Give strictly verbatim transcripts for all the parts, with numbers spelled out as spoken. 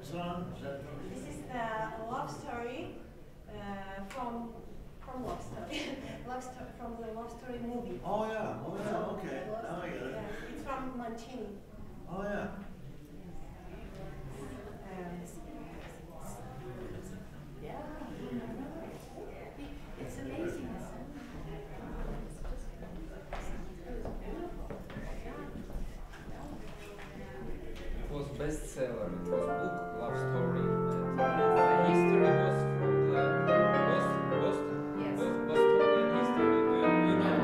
This one? Is that This is the love story uh, from from love story, love story from the love story movie. Oh yeah, oh yeah, okay. Now I get it. Yeah, it's from Mancini. Oh yeah. Um, Yeah. It's amazing. It was bestseller. It was book, love story, and the history was from the Boston, Boston, Yes. Bos- Bostonian history. Do you, you know?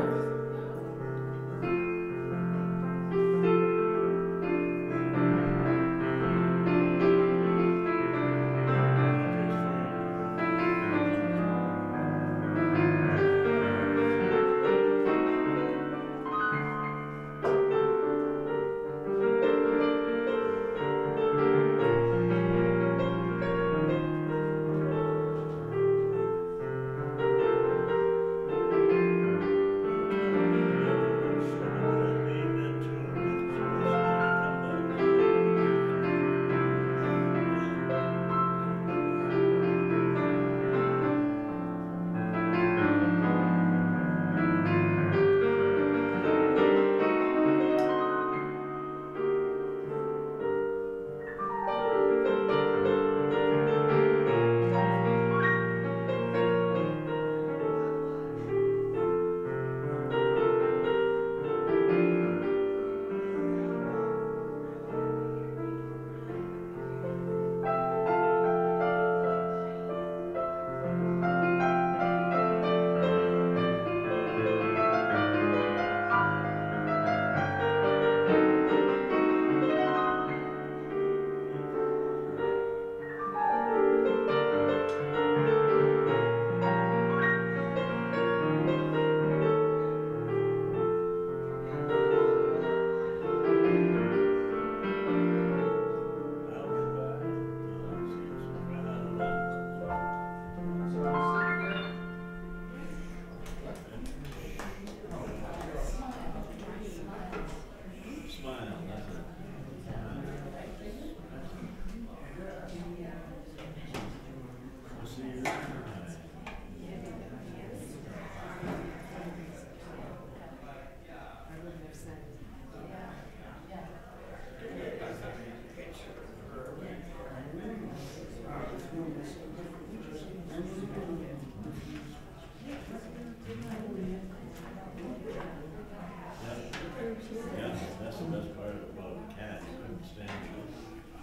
Smile, that's it. We'll see you tonight. Yeah, that's the best part about cats. I couldn't stand it.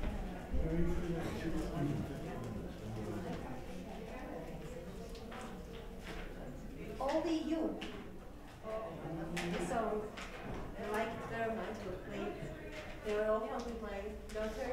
Only you. So I like very much to play very often with my daughter.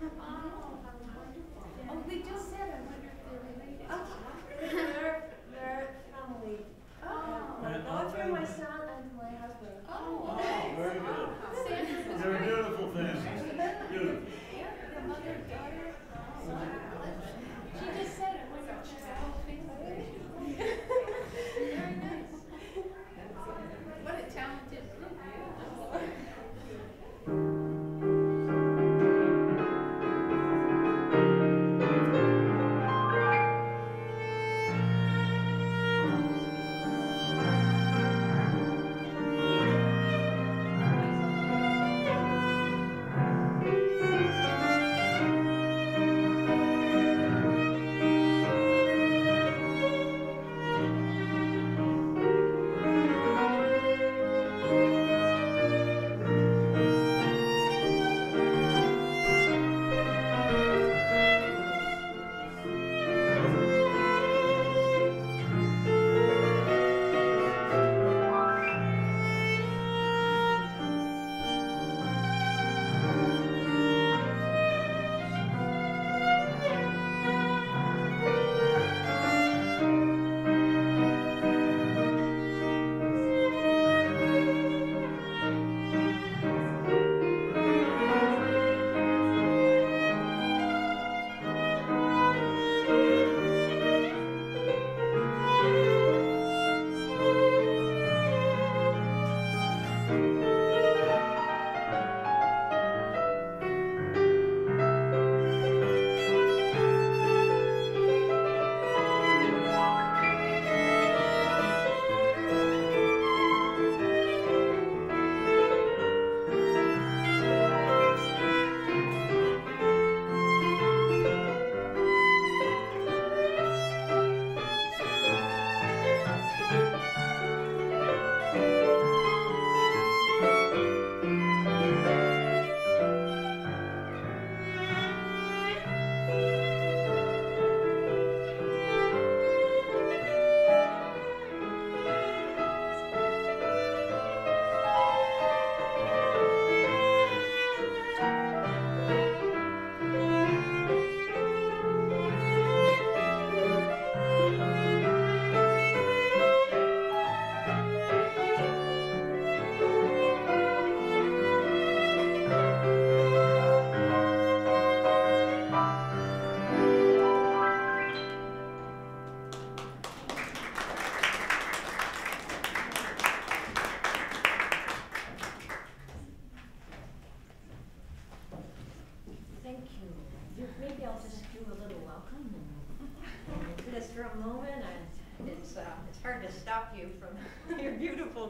Oh, we just said I wonder if they're related. Okay. They're, they're family. Oh. My daughter, my son, and my husband. Oh, Oh, very good. Sandra's They're a beautiful family. Beautiful. Yeah, the mother, daughter. Oh, wow.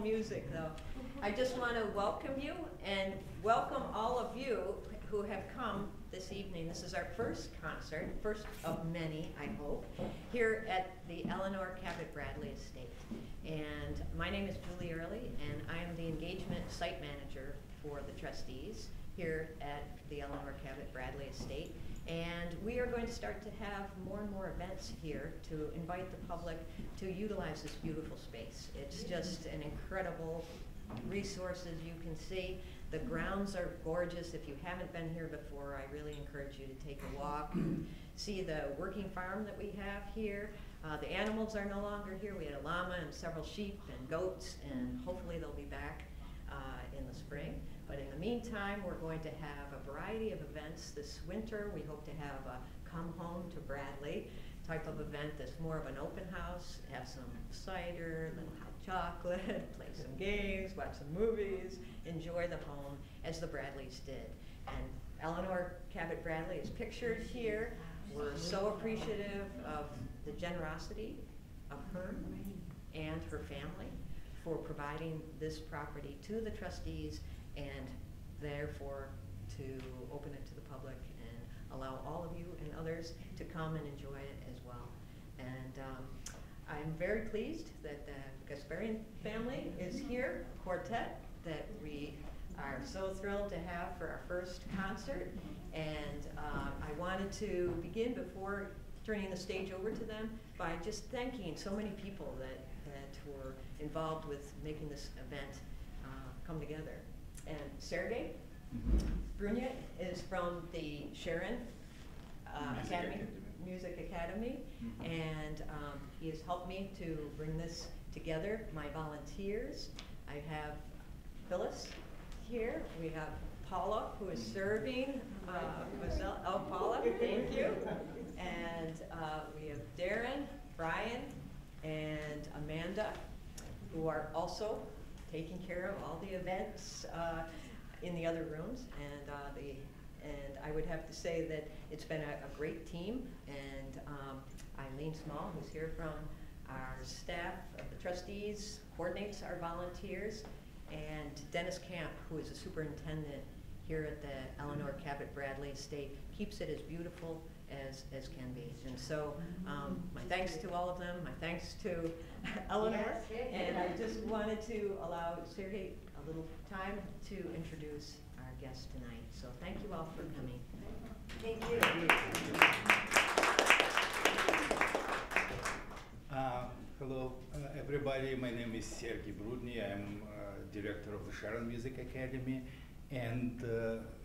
music, though. I just want to welcome you and welcome all of you who have come this evening. This is our first concert, first of many, I hope, here at the Eleanor Cabot Bradley Estate. And my name is Julie Early, and I am the engagement site manager for the trustees here at the Eleanor Cabot Bradley Estate. And we are going to start to have more and more events here to invite the public to utilize this beautiful space. It's just an incredible resource, as you can see. The grounds are gorgeous. If you haven't been here before, I really encourage you to take a walk and see the working farm that we have here. Uh, the animals are no longer here. We had a llama and several sheep and goats, and hopefully they'll be back uh, in the spring. But in the meantime, we're going to have a variety of events this winter. We hope to have a come home to Bradley type of event that's more of an open house, have some cider, little hot chocolate, play some games, watch some movies, enjoy the home as the Bradleys did. And Eleanor Cabot Bradley is pictured here. We're so appreciative of the generosity of her and her family for providing this property to the trustees, and therefore to open it to the public and allow all of you and others to come and enjoy it as well. And um, I'm very pleased that the Gasparyan family is here, a quartet that we are so thrilled to have for our first concert. And uh, I wanted to begin, before turning the stage over to them, by just thanking so many people that, that were involved with making this event uh, come together. And Sergey Brunyet is from the Sharon uh, Music Academy, Academy. Music Academy, Mhm. and um, he has helped me to bring this together. My volunteers, I have Phyllis here. We have Paula, who is serving. Uh, Marcel- oh, Paula, thank you. And uh, we have Darren, Brian, and Amanda, who are also taking care of all the events uh, in the other rooms. And uh, the and I would have to say that it's been a, a great team. And um, Eileen Small, who's here from our staff of the trustees, coordinates our volunteers, and Dennis Camp, who is a superintendent here at the Eleanor Cabot Bradley Estate, keeps it as beautiful as, as can be. And so um, my thanks to all of them, my thanks to Eleanor, Yes. and I just wanted to allow Sergey a little time to introduce our guest tonight. So thank you all for coming. Thank you. Uh, hello, uh, everybody. My name is Sergey Brudny. I'm uh, director of the Sharon Music Academy, and uh,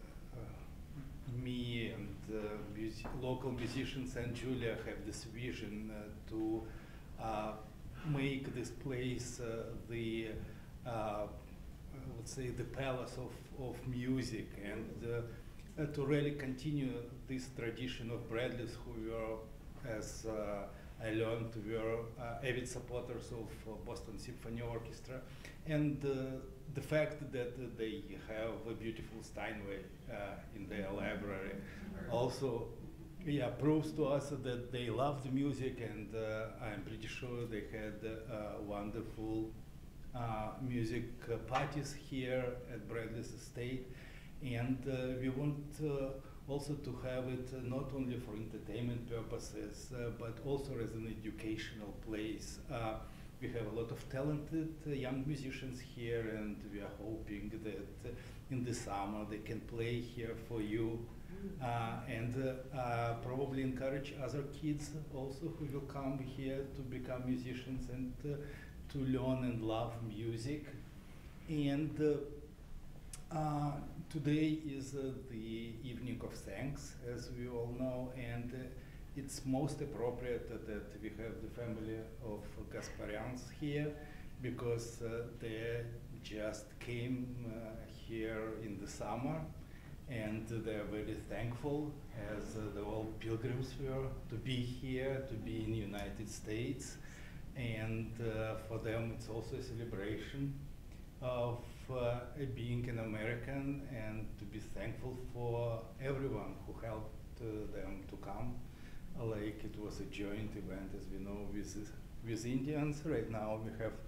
uh, me and uh, music, local musicians and Julia have this vision uh, to uh, make this place uh, the, uh, let's say, the palace of, of music, and uh, uh, to really continue this tradition of Bradleys, who were, as uh, I learned, were uh, avid supporters of uh, Boston Symphony Orchestra, and uh, the fact that uh, they have a beautiful Steinway uh, in their library also, yeah, proves to us that they love the music, and uh, I'm pretty sure they had uh, wonderful uh, music uh, parties here at Bradley's Estate, and uh, we want uh, also to have it uh, not only for entertainment purposes, uh, but also as an educational place. Uh, we have a lot of talented uh, young musicians here, and we are hoping that uh, in the summer they can play here for you, uh, and uh, uh, probably encourage other kids also who will come here to become musicians and uh, to learn and love music. And uh, uh, today is uh, the evening of thanks, as we all know, and uh, it's most appropriate that, that we have the family of Gasparyans here, because uh, they just came uh, here in the summer, and they are very thankful, as uh, the all pilgrims were, to be here, to be in the United States, and uh, for them it's also a celebration of uh, being an American, and to be thankful for everyone who helped uh, them to come. Uh, like it was a joint event, as we know, with, with Indians. Right now we have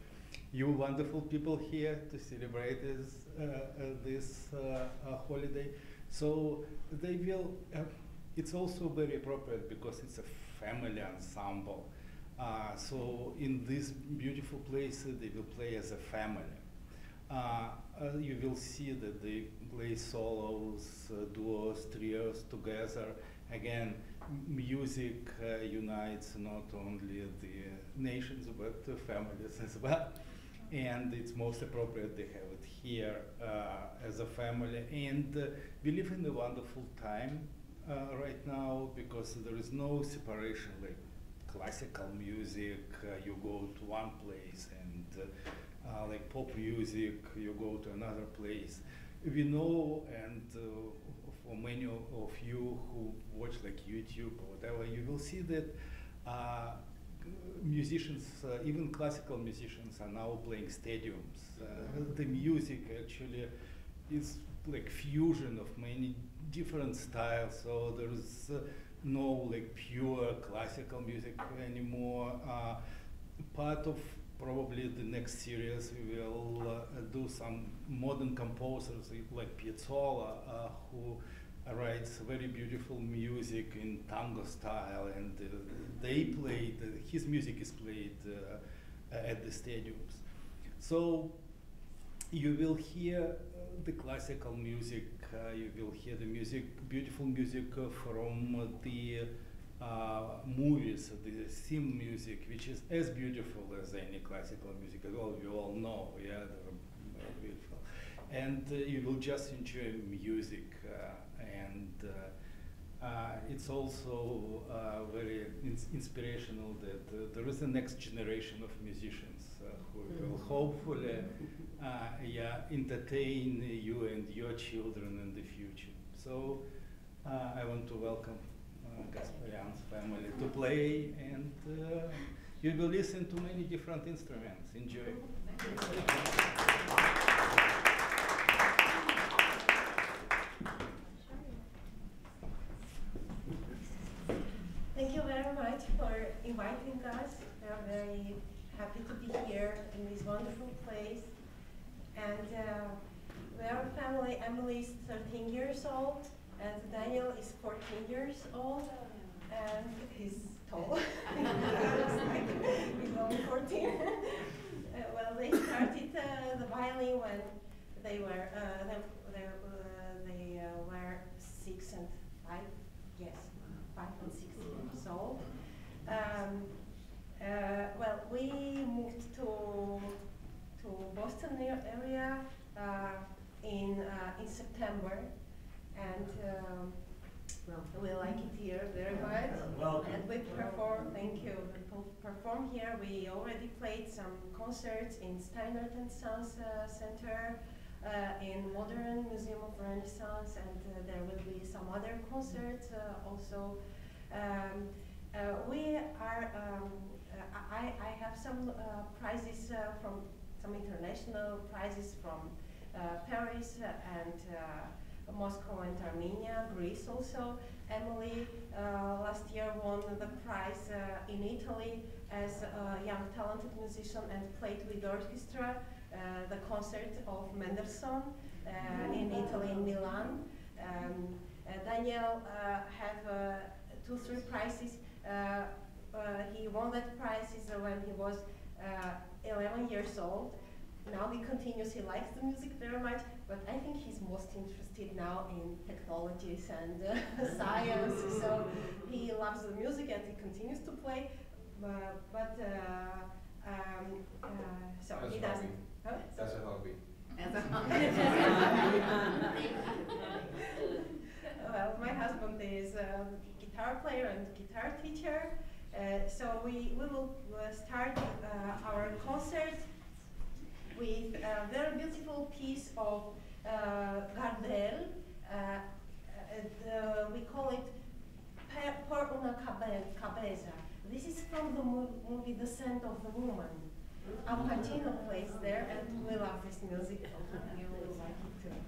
you wonderful people here to celebrate this, uh, uh, this uh, uh, holiday. So they will, uh, it's also very appropriate because it's a family ensemble. Uh, so in this beautiful place, uh, they will play as a family. Uh, uh, you will see that they play solos, uh, duos, trios together. Again, music uh, unites not only the nations but the families as well. And it's most appropriate they have it here uh, as a family. And uh, we live in a wonderful time uh, right now because there is no separation like classical music, uh, you go to one place, and uh, uh, like pop music, you go to another place. We know, and uh, for many of you who watch like YouTube or whatever, you will see that uh, musicians, uh, even classical musicians, are now playing stadiums. Uh, the music actually is like fusion of many different styles, so there is uh, no like pure classical music anymore. Uh, part of probably the next series we will uh, do some modern composers like Piazzolla, uh, who writes very beautiful music in tango style, and uh, they played, uh, his music is played uh, at the stadiums. So you will hear uh, the classical music, uh, you will hear the music, beautiful music uh, from uh, the uh, movies, the theme music, which is as beautiful as any classical music at all. You all know, yeah, they're very beautiful. And uh, you will just enjoy music, uh, and uh, uh, it's also uh, very ins inspirational that uh, there is a next generation of musicians uh, who will hopefully uh, yeah, entertain you and your children in the future. So uh, I want to welcome uh, Gasparyan's family to play, and uh, you will listen to many different instruments. Enjoy. Thank you very much for inviting us. We are very happy to be here in this wonderful place. And uh, we are a family. Emily is thirteen years old, and Daniel is fourteen years old, and he's tall. He's only fourteen. uh, well, they started uh, the violin when they were uh, they, they, uh, they uh, were six and five. Yes, five and six years old. Um, uh, well, we moved to to Boston area uh, in uh, in September, and um, well, we like it here very much. Welcome. And we perform. Thank you. We perform here. We already played some concerts in Steinert and Sons uh, Center, uh, in Modern Museum of Renaissance, and uh, there will be some other concerts uh, also. Um, uh, we are. Um, uh, I I have some uh, prizes uh, from. Some international prizes from uh, Paris uh, and uh, Moscow and Armenia, Greece also. Emily uh, last year won the prize uh, in Italy as a young talented musician and played with orchestra uh, the concert of Mendelssohn uh, in Italy, in Milan. Um, uh, Daniel uh, have uh, two, three prizes. Uh, uh, he won that prize when he was uh, eleven years old. Now he continues, he likes the music very much, but I think he's most interested now in technologies and uh, science, so he loves the music and he continues to play, uh, but uh, um, uh, so That's he a doesn't. Huh? That's a hobby. Well, my husband is a guitar player and guitar teacher. Uh, so we, we will uh, start uh, our concert with a very beautiful piece of uh, Gardel. Uh, uh, the, we call it Per una cabeza. This is from the mo movie The Scent of the Woman. Al Pacino plays there, and we love this music. You will like it too.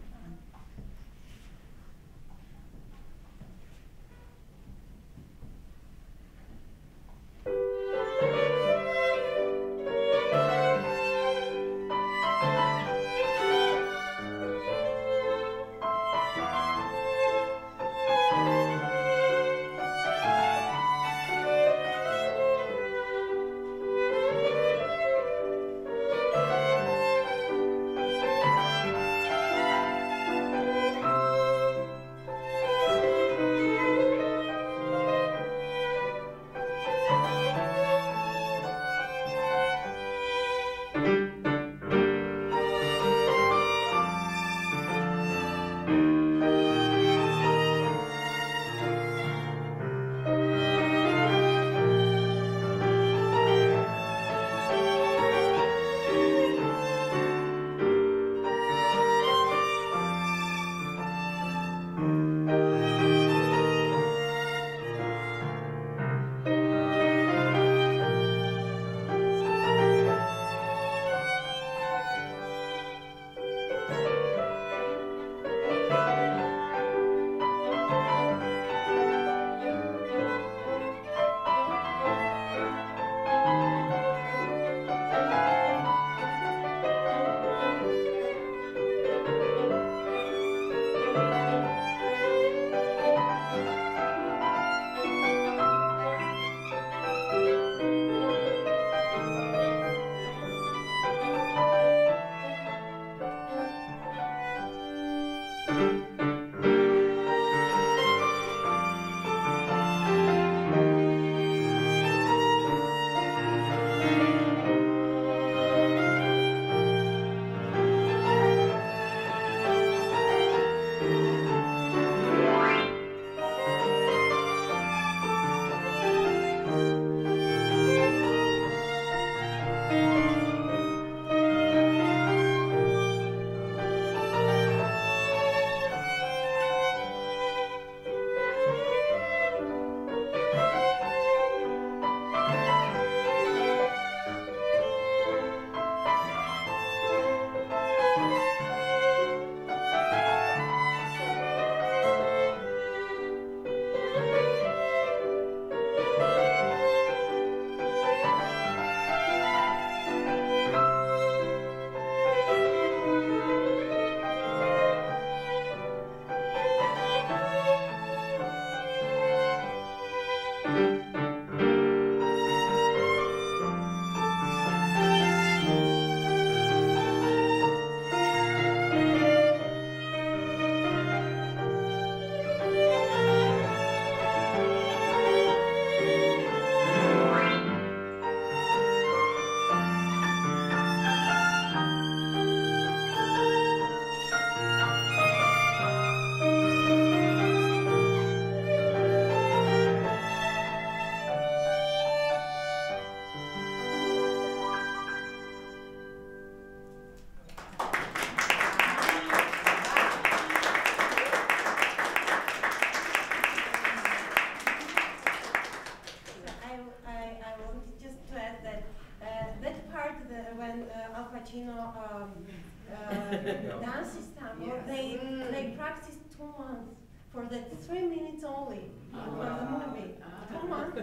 Pacino um, uh, dances tango. Yes. They Mm. they practiced two months for the three minutes only for the movie. Two months.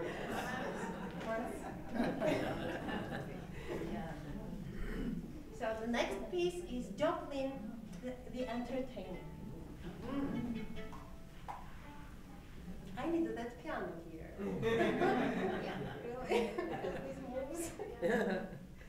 So the next piece is Joplin, the, the Entertainer. I need that piano here. Yeah, really? Because these moves. Okay.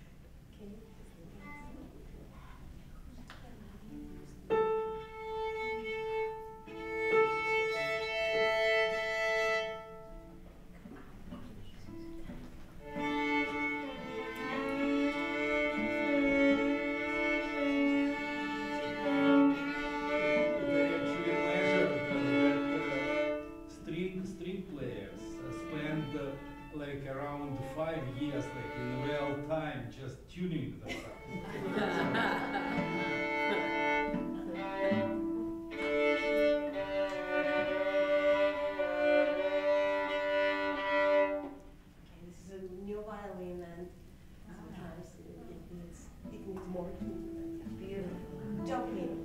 They actually measured uh, that uh, string string players uh, spend uh, like around five years, like in real time, just tuning the sound. Okay, this is a new violin, and sometimes it, it needs it needs more tuning. Beautiful. Joplin.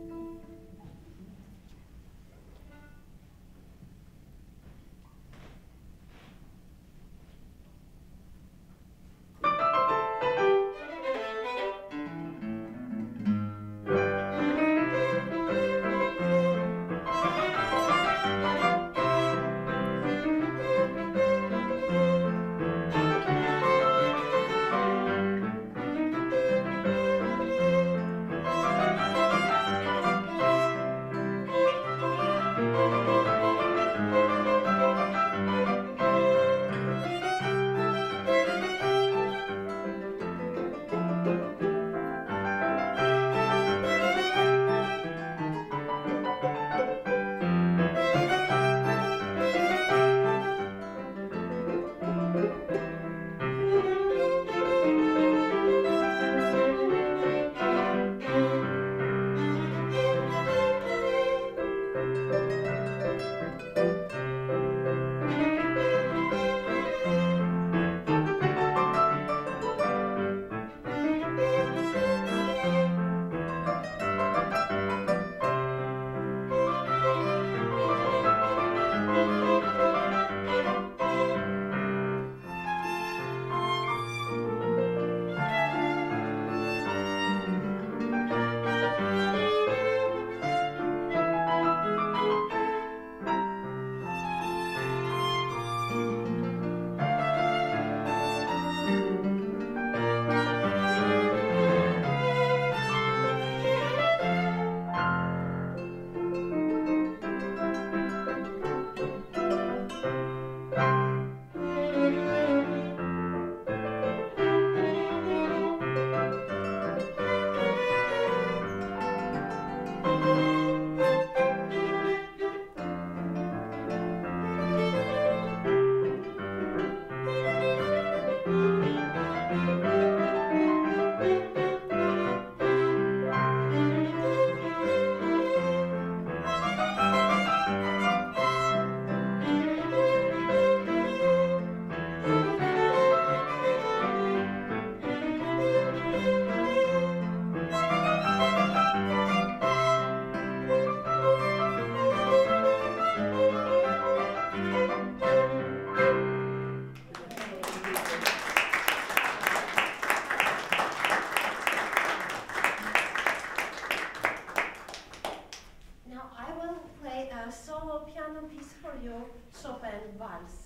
Now I will play a solo piano piece for you, Chopin Vals.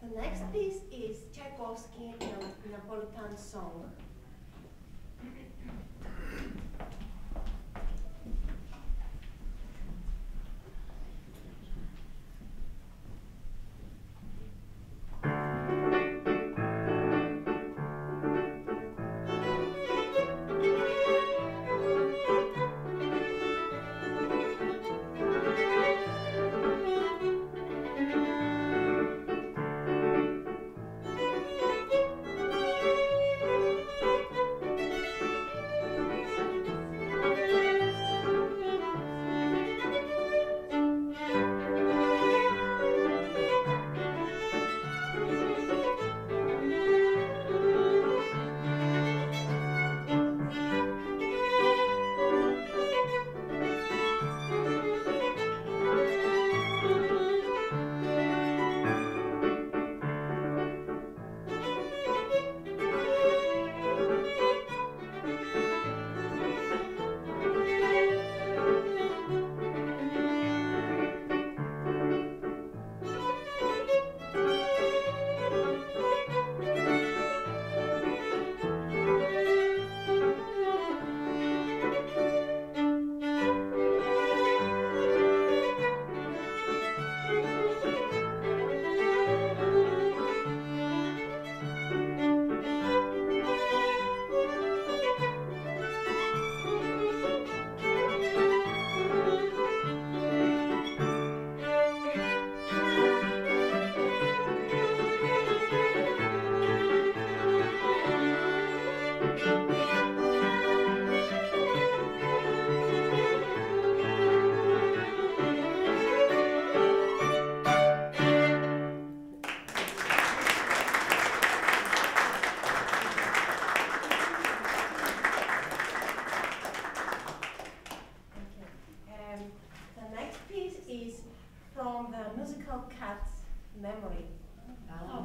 The next piece is Tchaikovsky Na- Napolitan Song. Memory. Oh.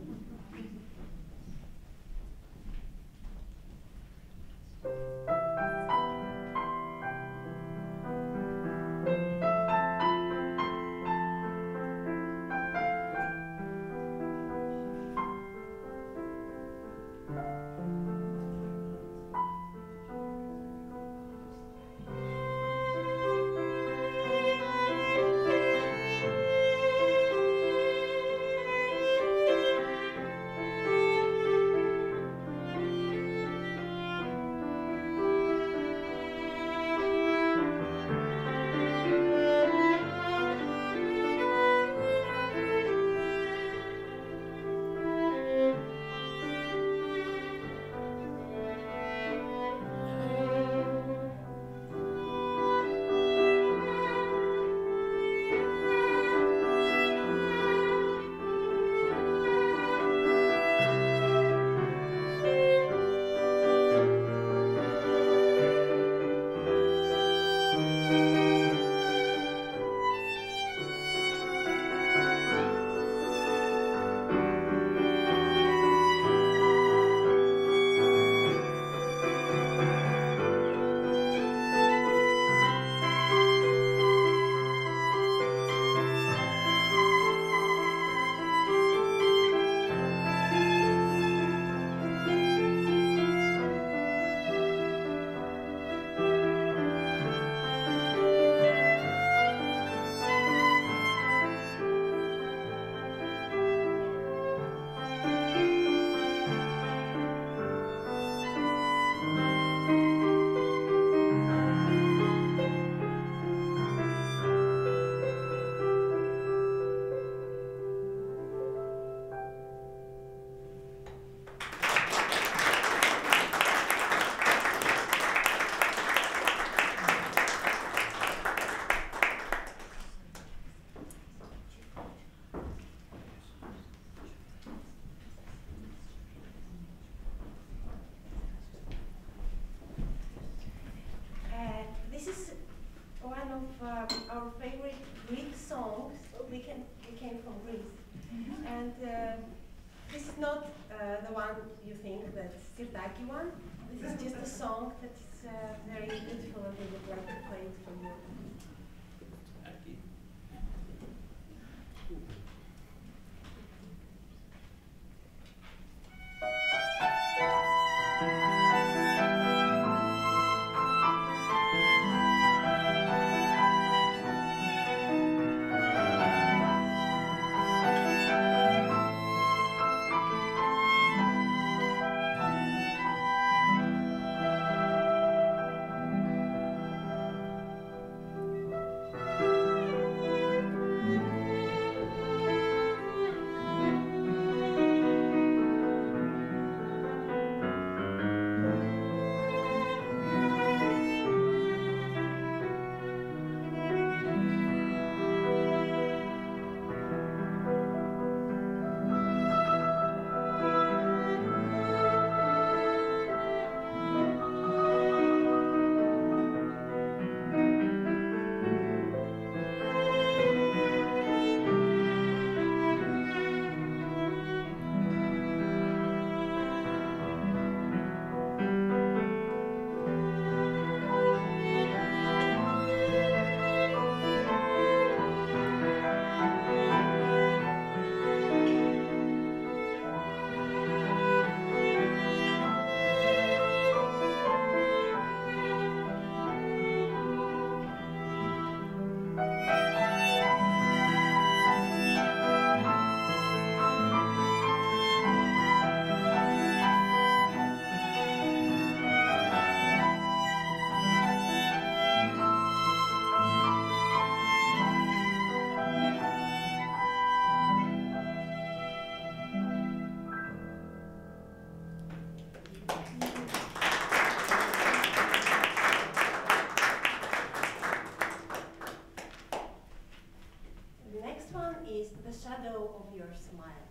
Our favorite Greek songs. We can we came from Greece, mm-hmm. and uh, this is not uh, the one you think, the Sirtaki one. This is just a song that is uh, very beautiful, and we would like to play it for you. tango of your smile.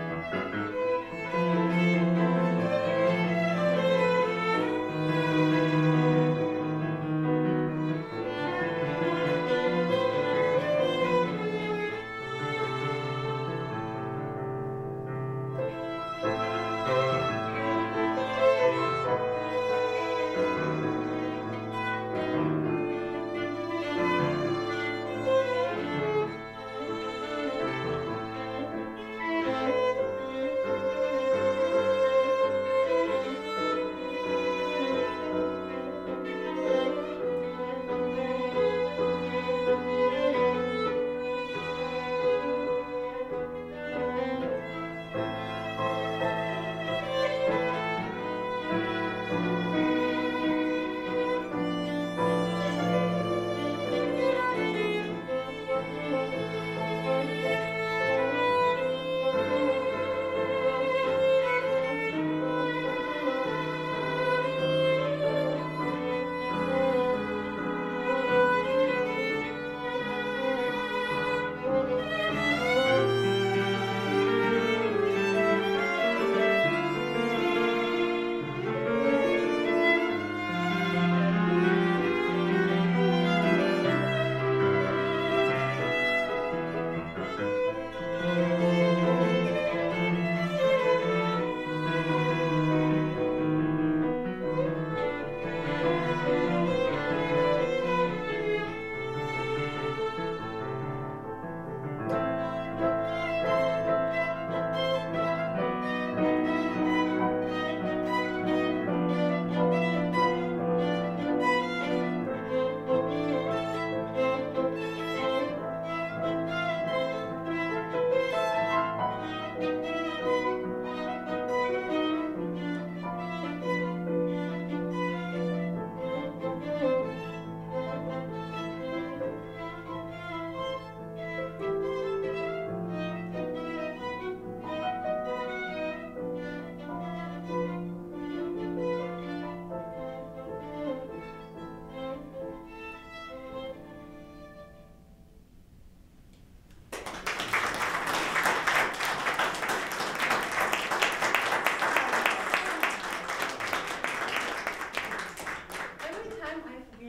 Thank you.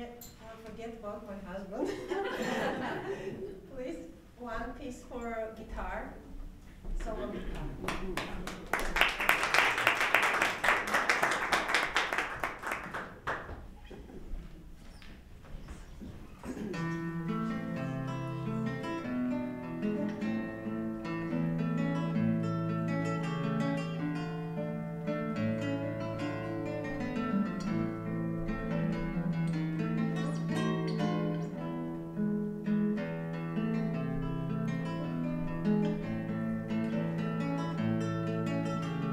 uh, forget about my husband. Please, one piece for guitar. Solo guitar. Thank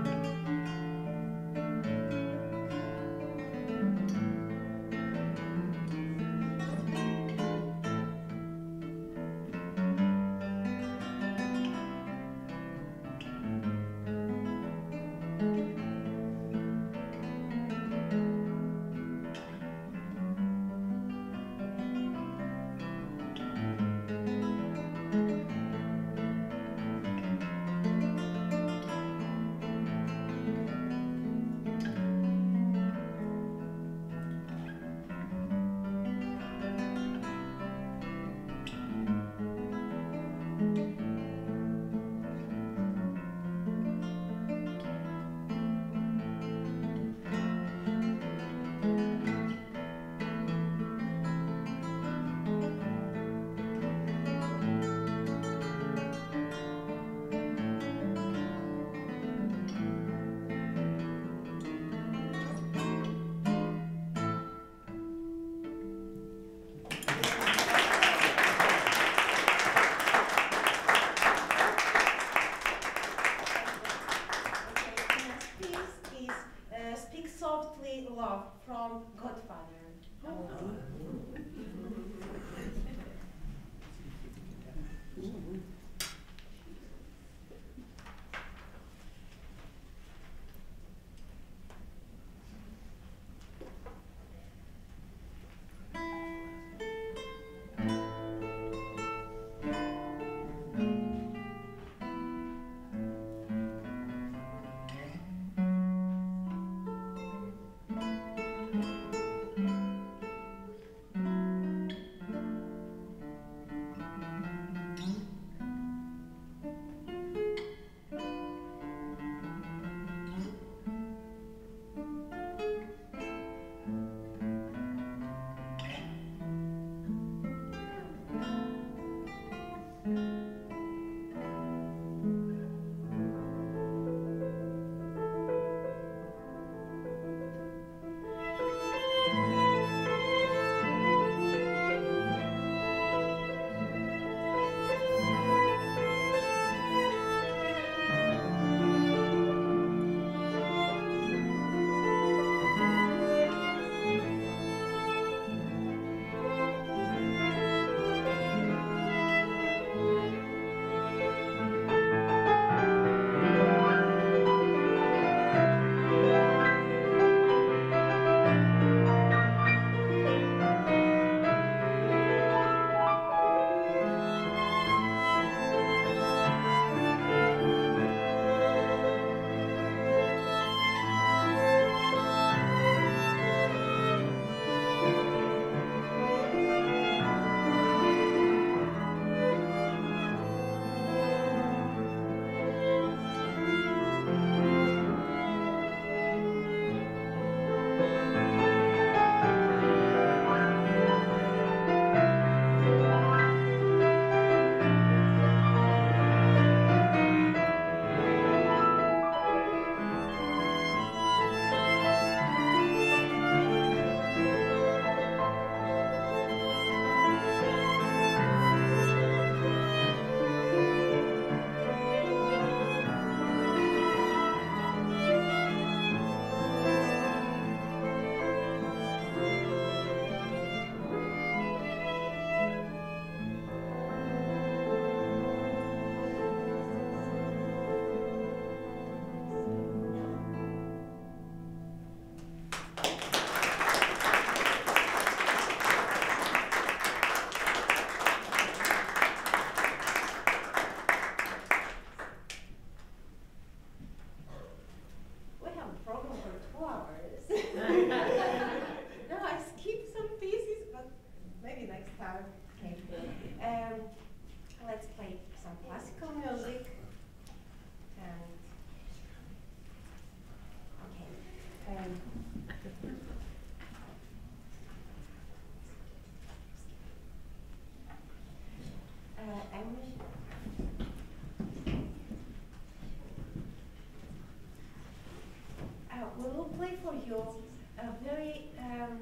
you a very um,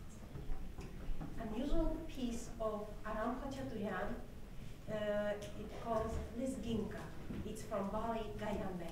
unusual piece of Aram Khachaturian. Uh, it calls Lezginka. It's from Bali, Gayambe.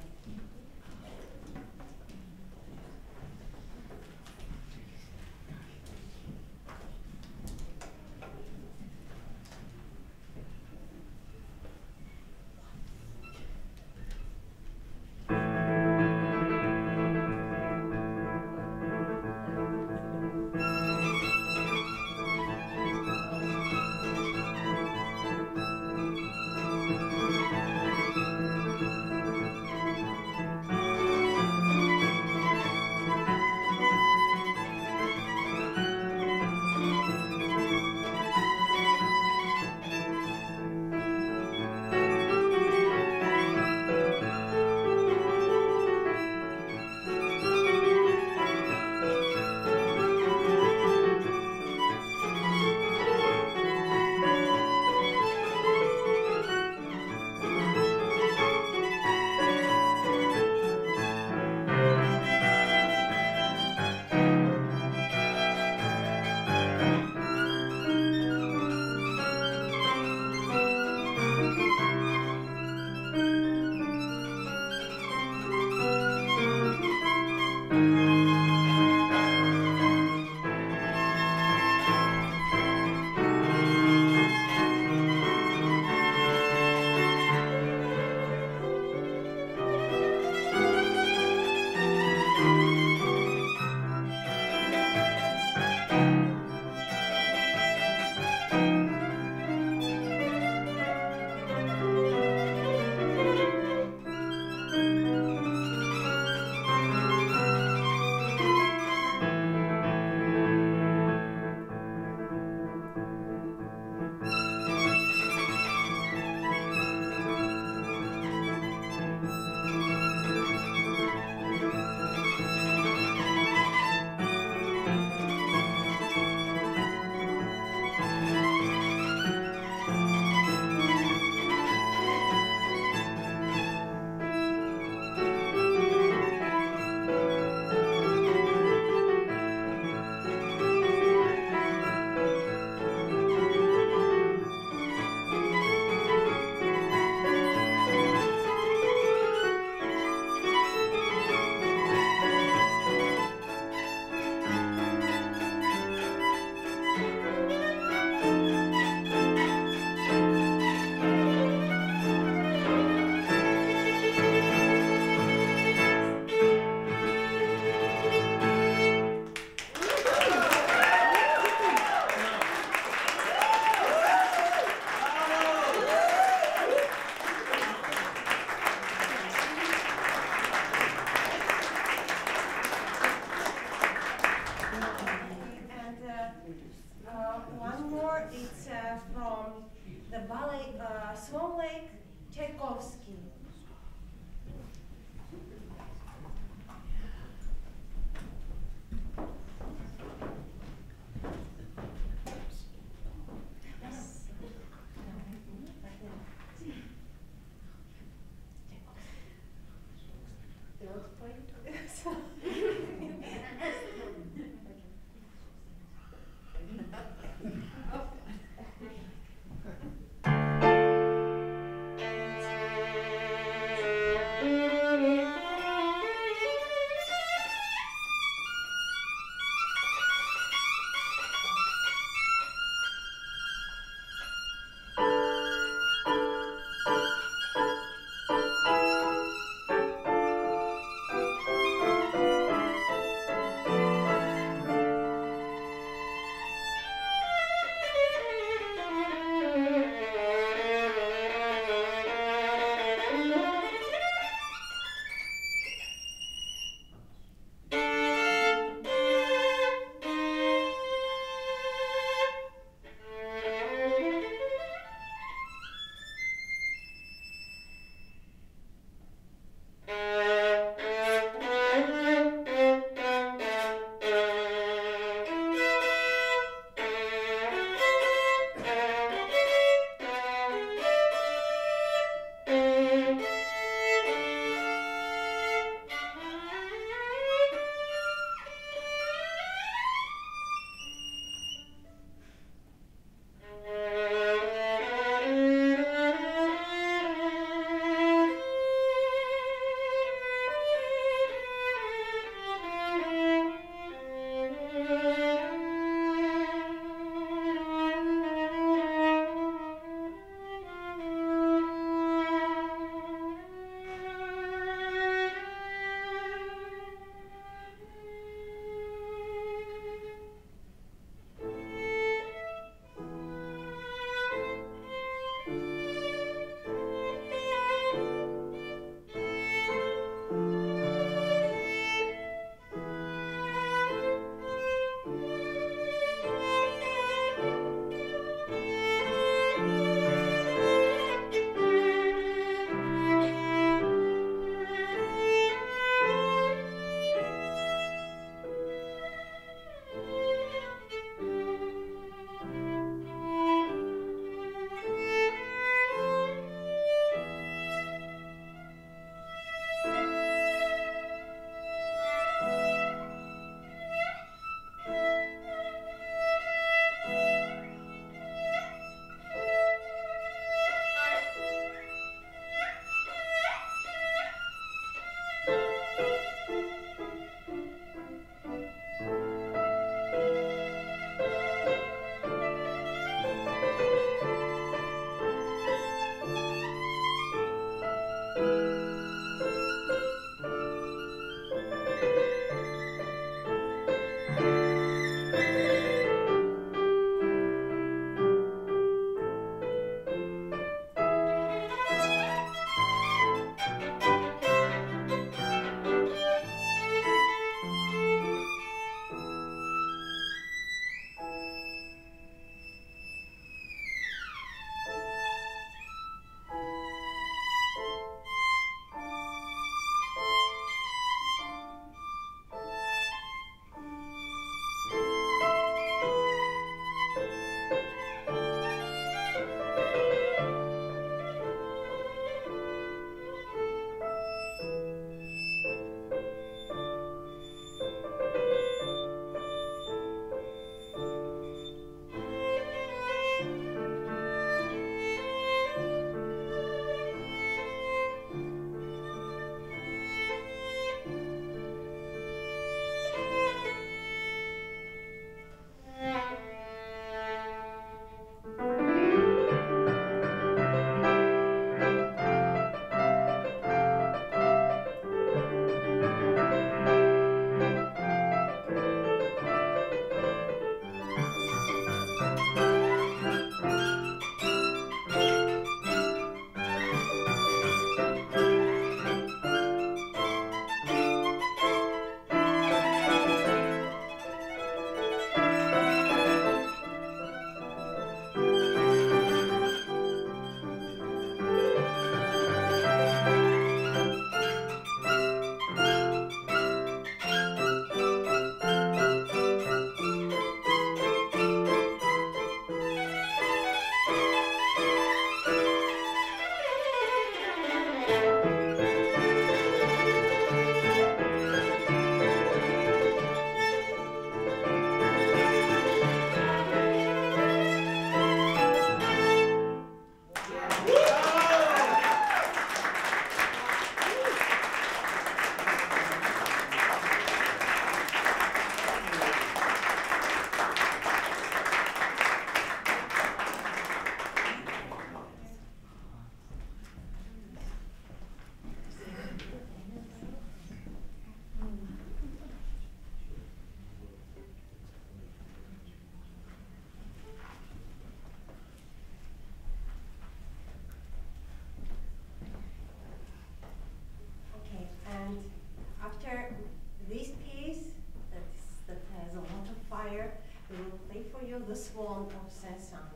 Okay, and after this piece that's, that has a lot of fire, we will play for you the Swan of Saint-Saëns.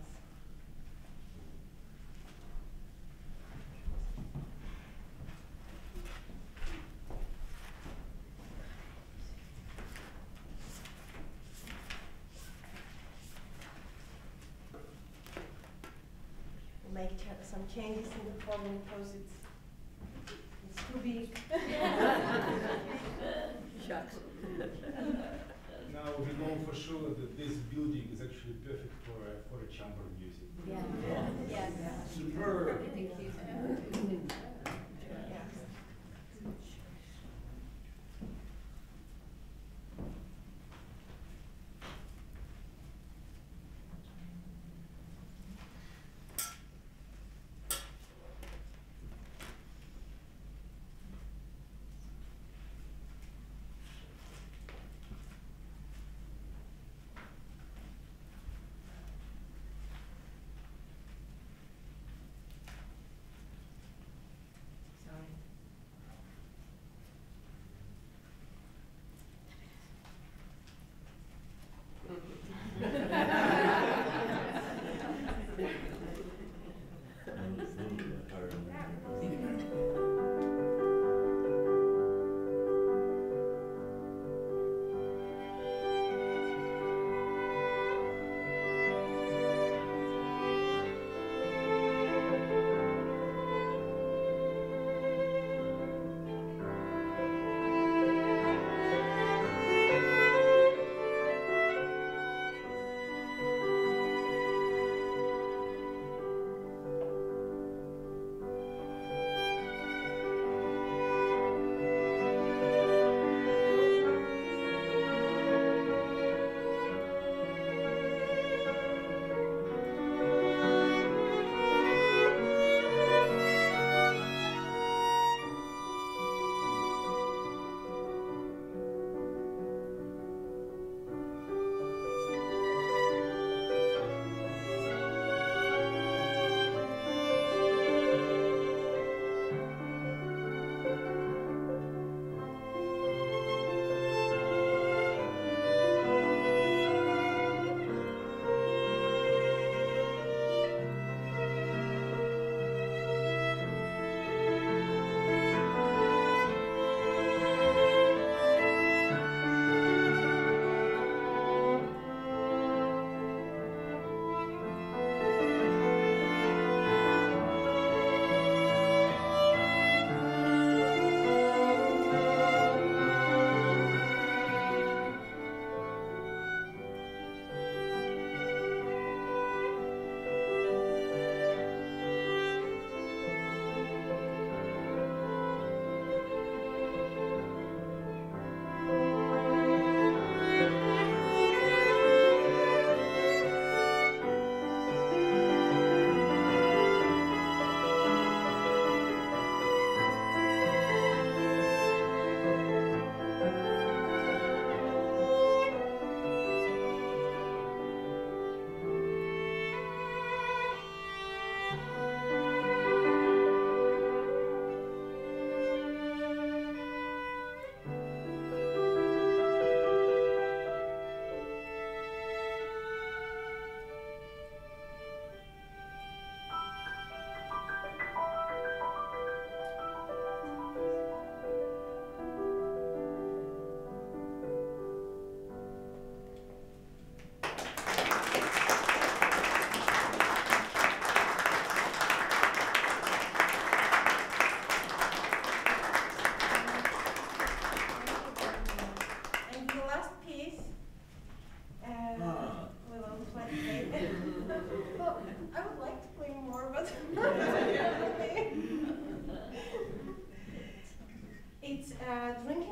We'll make ch some changes in the volume because it's it's too big. Shucks. Now we know for sure that this building is actually perfect for a, for a chamber music. Yeah. Yes. Superb. Thank you.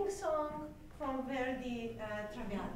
opening song from Verdi, uh, Traviata.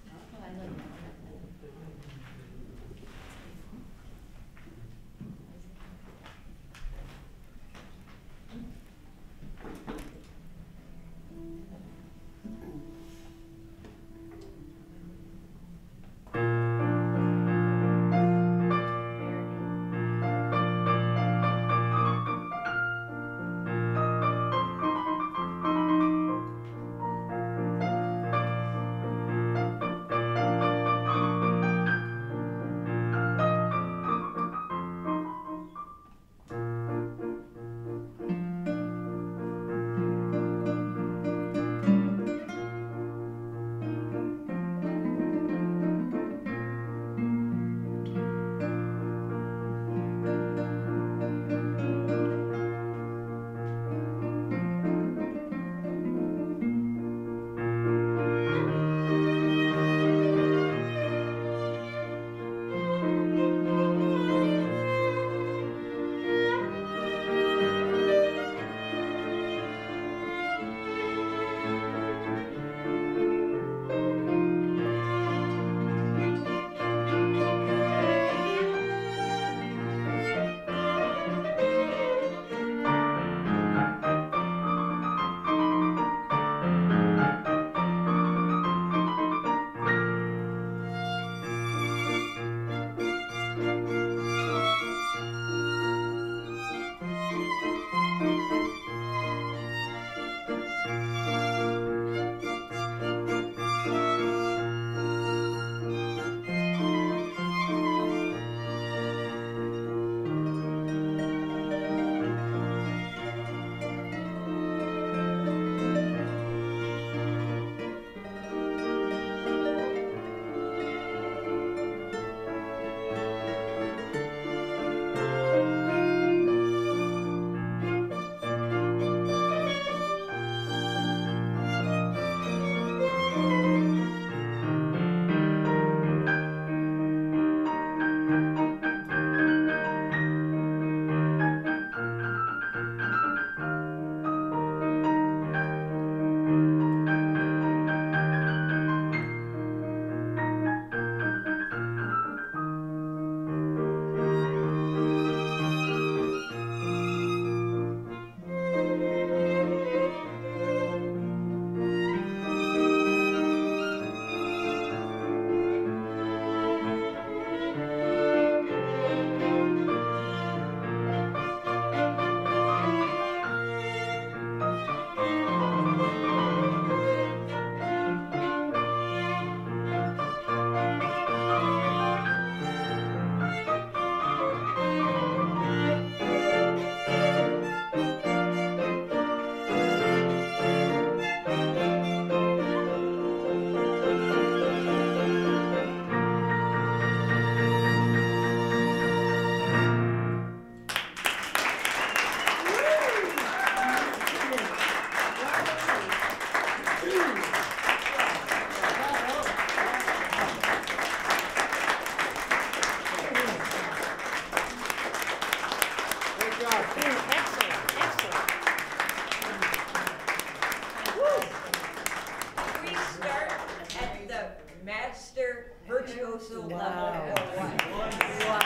virtuoso Wow. level. Oh, wow. Wow.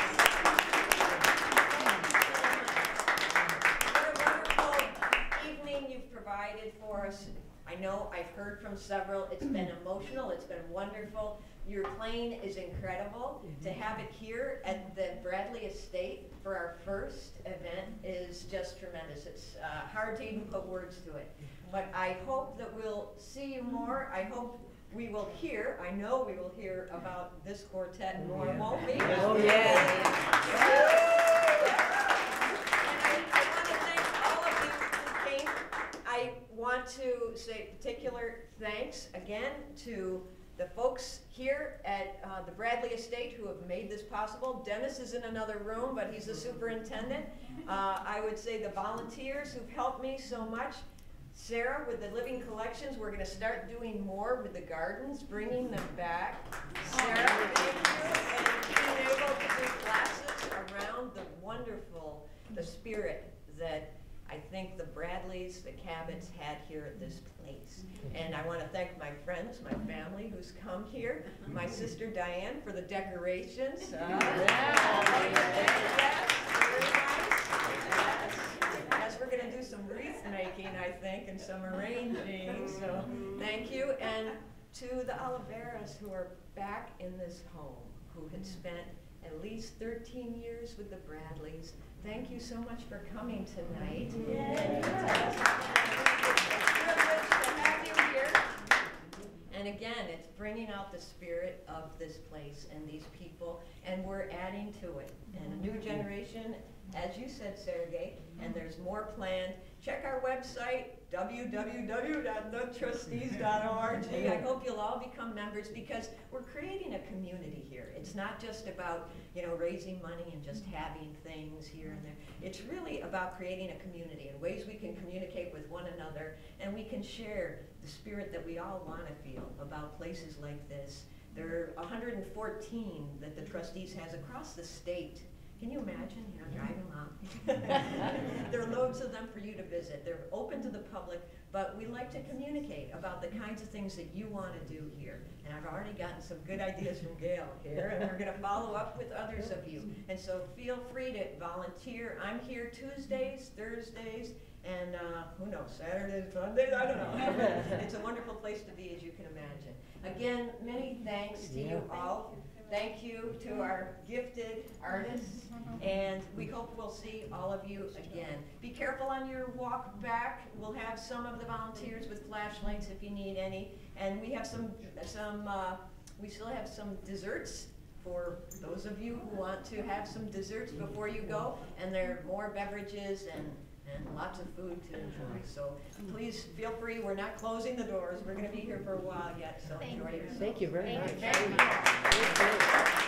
What a wonderful evening you've provided for us. I know I've heard from several. It's been emotional. It's been wonderful. Your playing is incredible. To have it here at the Bradley Estate for our first event is just tremendous. It's uh, hard to even put words to it. But I hope that we'll see you more. I hope we will hear, I know we will hear about this quartet more, Yeah. won't we? Oh, yeah. And I, I want to thank all of you who came. I want to say particular thanks again to the folks here at uh, the Bradley Estate who have made this possible. Dennis is in another room, but he's the superintendent. Uh, I would say the volunteers who've helped me so much. Sarah, with the Living Collections, we're going to start doing more with the gardens, bringing them back. Sarah, thank you, and being able to do classes around the wonderful, the spirit that I think the Bradleys, the Cabots had here at this place. And I want to thank my friends, my family who's come here, my sister Diane for the decorations. Uh, yeah. Yes, very nice. Yes. Yes, we're going to do some wreath making, I think, and some arranging. So thank you. And to the Oliveras who are back in this home, who had spent at least thirteen years with the Bradleys. Thank you so much for coming tonight. And it's a privilege to have you here. And again, it's bringing out the spirit of this place and these people, and we're adding to it. And a new generation, as you said, Sergey, and there's more planned. Check our website, w w w dot the trustees dot org. I hope you'll all become members because we're creating a community here. It's not just about, you know, raising money and just having things here and there. It's really about creating a community and ways we can communicate with one another, and we can share the spirit that we all want to feel about places like this. There are one hundred fourteen that the trustees has across the state. Can you imagine, you know, driving along? There are loads of them for you to visit. They're open to the public, but we like to communicate about the kinds of things that you want to do here. And I've already gotten some good ideas from Gail here, and we're going to follow up with others of you. And so feel free to volunteer. I'm here Tuesdays, Thursdays, and uh, who knows, Saturdays, Sundays, I don't know. It's a wonderful place to be, as you can imagine. Again, many thanks to you all. Thank you to our gifted artists, and we hope we'll see all of you again. Be careful on your walk back. We'll have some of the volunteers with flashlights if you need any, and we have some, some uh, we still have some desserts for those of you who want to have some desserts before you go, and there are more beverages and and lots of food to enjoy. So please feel free. We're not closing the doors. We're going to be here for a while yet, so enjoy yourself. Thank you very much. Thank you.